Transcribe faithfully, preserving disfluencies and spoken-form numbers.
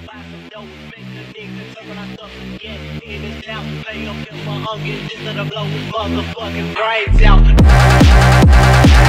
buy some dope, make the niggas turn out stuff again. In this town, play up in my hunger, just let them blow his motherfucking brains out.